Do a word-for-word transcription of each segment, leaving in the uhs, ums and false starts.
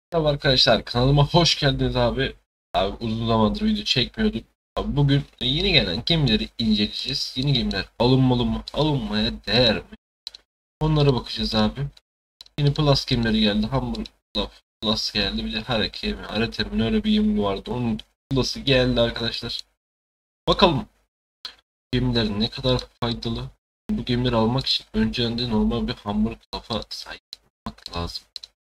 Merhaba arkadaşlar, kanalıma hoş geldiniz abi. Abi uzun zamandır video çekmiyordum. Abi bugün yeni gelen gemileri inceleyeceğiz. Yeni gemiler alınmalı mı, alınmaya değer mi? Onlara bakacağız abi. Yeni Plus gemileri geldi. Hamburg Plus geldi. Bir de Hareke mi, Arete mi, öyle bir gemi vardı. Onun Plus'ı geldi arkadaşlar. Bakalım gemiler ne kadar faydalı. Bu gemileri almak için önceden normal bir Hamburg Plus'a sahip olmak lazım.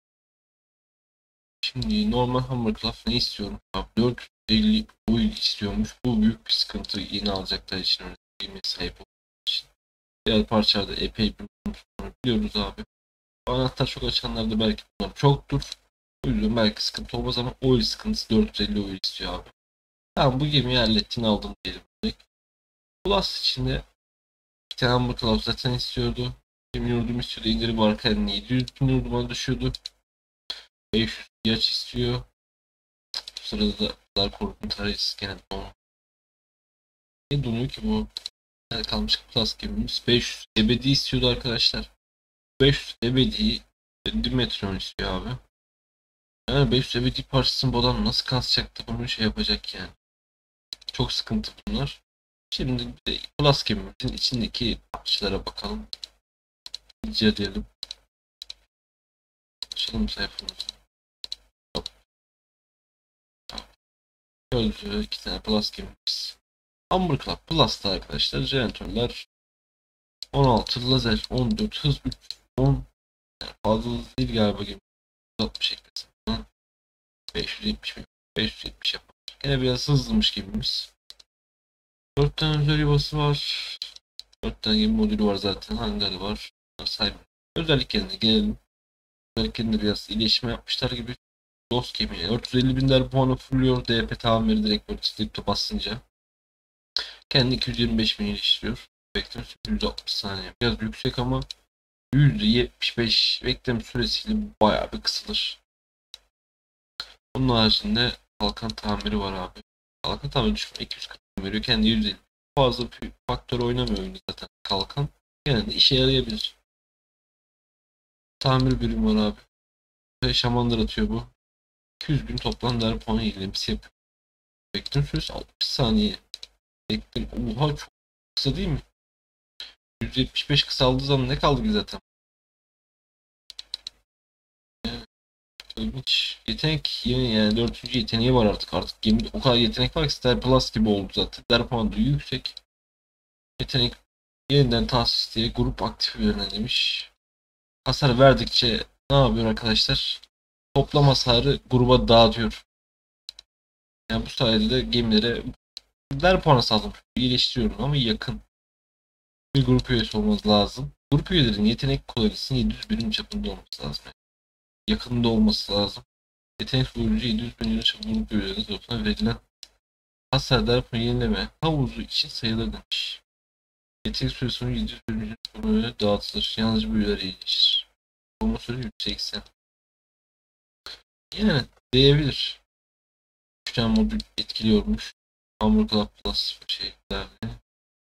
Şimdi normal Hammercraft ne istiyorum? Abi dört yüz elli oil istiyormuş. Bu büyük bir sıkıntı yeni alacaklar için öyle sahip olduğu için. Diğer parçalarda epey bir sorun biliyoruz abi. Anahtar çok açanlarda belki bunlar çoktur. O yüzden belki sıkıntı olmaz ama oil sıkıntısı dört yüz elli oil istiyor abi. Tamam bu gemiyi hallettiğini aldım diyelim. Plus içinde bir tane Hammercraft zaten istiyordu. Gemi yurdum istiyordu. İndirim varken yedi yüz bin yurduma düşüyordu. beş yüz yaç istiyor. Bu sırada da korkunç tarayıcısı gene don. Ne donuyor ki bu? Yani kalmış Plus gemimiz. beş yüz ebedi istiyordu arkadaşlar. beş yüz ebedi Dimetron istiyor abi. Yani beş yüz ebedi parçasını bu adam nasıl kasacaktı bunu şey yapacak yani. Çok sıkıntı bunlar. Şimdi bir de Plus gemimizin içindeki parçalara bakalım. Rica diyelim. Açalım sayfamızı. Gözlüğü iki tane Plus gemimiz. Amber Club Plus'ta arkadaşlar jeneratörler on altı lazer on dört hız üç on yani fazla değil galiba gibi yüz altmış eklesin beş yüz yetmiş beş yüz yetmiş yapar. Yine biraz hızlımış gibimiz. dört tane özel yuvası var. dört tane gibi modülü var zaten. Hangarı var. Sayma. Özelliklerine gelelim. Özelliklerinde biraz iyileşme yapmışlar gibi. Dost gemiye dört yüz elli bin der puanı fulluyor. D P tamiri direkt böyle slip basınca. Kendi iki yüz yirmi beş bin iyileştiriyor. Bekleme süresi yüz altmış saniye. Biraz yüksek ama yüzde yetmiş beş bekleme süresiyle bayağı bir kısılır. Bunun haricinde kalkan tamiri var abi. Kalkan tamiri düşme iki yüz kırk veriyor. Kendi yüz elli. Fazla bir faktör oynamıyor oyunda zaten kalkan. Genelde işe yarayabilir. Tamir birim var abi. Ve şamandır atıyor bu. iki yüz bin toplam değer puanı yenilemesi yapıyor. Bekleme süresi altmış saniye. Bekleme. Oha çok kısa değil mi? yüz yetmiş beş kısaldığı zaman ne kaldı ki zaten? İlginç. Yetenek yeni yani dördüncü yeteneği var artık. Artık gemide o kadar yetenek var ki Star Plus gibi oldu zaten. Der puanı da yüksek. Yetenek yeniden tahsis diye grup aktif üzerine demiş. Hasar verdikçe ne yapıyor arkadaşlar? Toplam hasarı gruba dağıtıyor. Yani bu sayede de gemilere der puanı sağlamış. İyileştiriyorum ama yakın bir grup üyesi olması lazım. Grup üyelerinin yetenek kolarisinin yedi yüz birim çapında olması lazım. Yani yakında olması lazım. Yetenek vurucu yedi yüz bin çapında grup üyelerine tarafından verilen hasar der puanı yenileme havuzu için sayılır demiş. Yetenek süresinin yedi yüz birim çapında dağıtılır. Yalnızca büyüler iyileşir. Olma süresi yüz seksen. Yani değebilir. üç tane modül etkiliyormuş. Hamburg Club Plus şeylerle.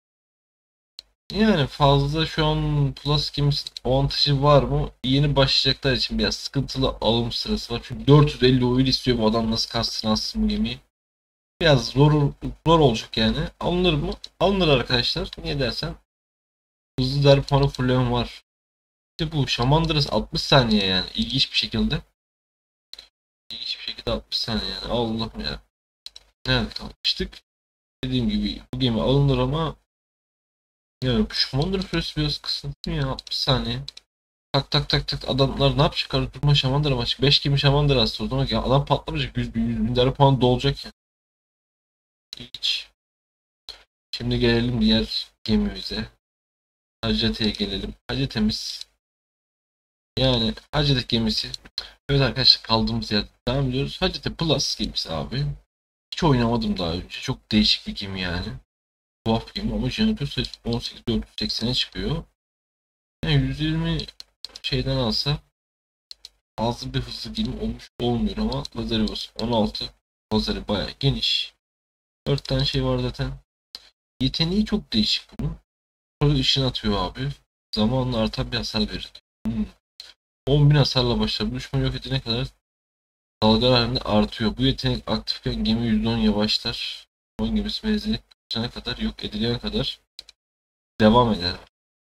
Yani fazla şu an Plus gemisi avantajı var mı? Yeni başlayacaklar için biraz sıkıntılı alım sırası var. Çünkü dört yüz elli oyun istiyor bu adam nasıl kastın alsın bu gemiyi. Biraz zor, zor olacak yani. Alınır mı? Alınır arkadaşlar. Niye dersen hızlı der puanı fullem var. İşte bu Şamandırası altmış saniye yani. İlginç bir şekilde. İlginç bir şekilde altmış saniye yani. Allah'ım ya. Evet almıştık. Dediğim gibi bu gemi alınır ama yani şu Wonder süresi biraz kısıtlı ya altmış saniye. Tak tak tak tak adamlar ne yapacak? Durma Şamandıra maçı. beş gemi Şamandıra aslında o zaman ya adam patlamayacak. yüz bin, yüz bin lira puan dolacak ya. Hiç. Şimdi gelelim diğer gemimize. Hacete'ye gelelim. Hacete'miz yani Hacete gemisi. Evet arkadaşlar kaldığımız yerde devam ediyoruz. Hacete Plus gemisi abi. Hiç oynamadım daha önce. Çok değişik bir gemi yani. Tuhaf gemi ama jeneratör sayısı on sekiz bin dört yüz seksene çıkıyor. Yani yüz yirmi şeyden alsa fazla bir hızlı gemi olmuş olmuyor ama lazeri var. on altı lazeri bayağı geniş. dört tane şey var zaten. Yeteneği çok değişik bunun. Sonra ışın atıyor abi. Zamanla artan bir hasar verir. Hmm. on bin hasarla başlar. Bu düşman yok edene kadar Dalgalar halinde artıyor. Bu yetenek aktifken gemi yüzde on yavaşlar. on gemisi menzili kaçana kadar yok edilene kadar devam eder.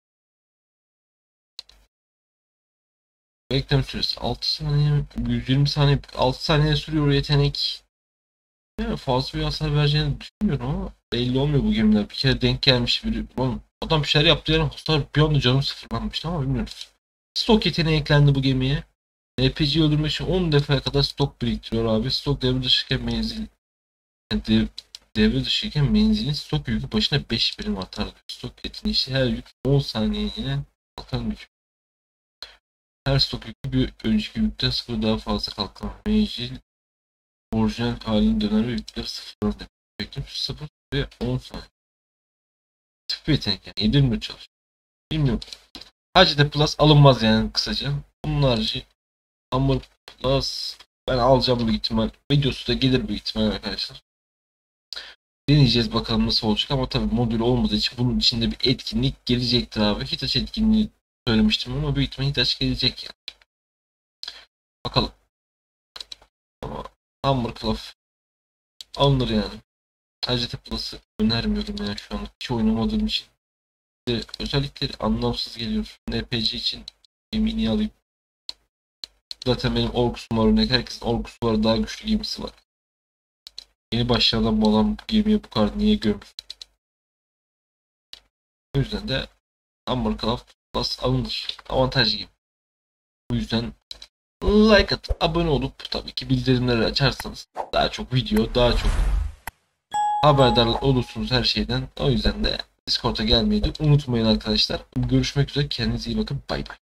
Bekleme süresi altı saniye, yüz yirmi saniye, altı saniye sürüyor yetenek. Yani fazla bir hasar vereceğini düşünmüyorum ama belli olmuyor bu gemiler. Bir kere denk gelmiş biri. Oğlum, adam bir şeyler yaptı yani hasar bir anda canım sıfırlanmıştı ama bilmiyoruz. Stok yeteneği eklendi bu gemiye. N P C'yi öldürmek için on defaya kadar stok biriktiriyor abi. Stok devre dışıyken menzil yani dev, devre dışıyken menzilin stok yükü başına beş birim atar. Stok yeteneği işte her yük on saniye yine kalkan gücü. Her stok yükü bir önceki yükten sıfır daha fazla kalkan. Menzil orijinal haline döner ve yükler sıfır demek. Beklemiş sıfır ve on saniye. Tıp yetenek yani yedirmiyor çalışıyor. Bilmiyorum. H D Plus alınmaz yani kısaca. Bunun harici Hammer Plus ben alacağım büyük ihtimal. Videosu da gelir büyük ihtimal arkadaşlar. Deneyeceğiz bakalım nasıl olacak ama tabii modül olmadığı için bunun içinde bir etkinlik gelecektir abi. Hitachi etkinliği söylemiştim ama büyük ihtimal Hitachi gelecek yani. Bakalım. Ama Hammer Plus alınır yani. H D Plus'ı önermiyorum yani şu an hiç oynamadığım için. De özellikleri anlamsız geliyor. N P C için gemini alayım. Zaten benim Orkus'um var örnek. Herkesin Orkus'u var daha güçlü gemisi var. Yeni başlayan bu adam bu gemiye bu kadar niye gömür? O yüzden de Hammercraft Plus alınır. Avantajlı gibi. Bu yüzden like atıp abone olup tabii ki bildirimleri açarsanız daha çok video, daha çok haberdar olursunuz her şeyden. O yüzden de Discord'a gelmeyi de unutmayın arkadaşlar. Görüşmek üzere. Kendinize iyi bakın. Bay bay.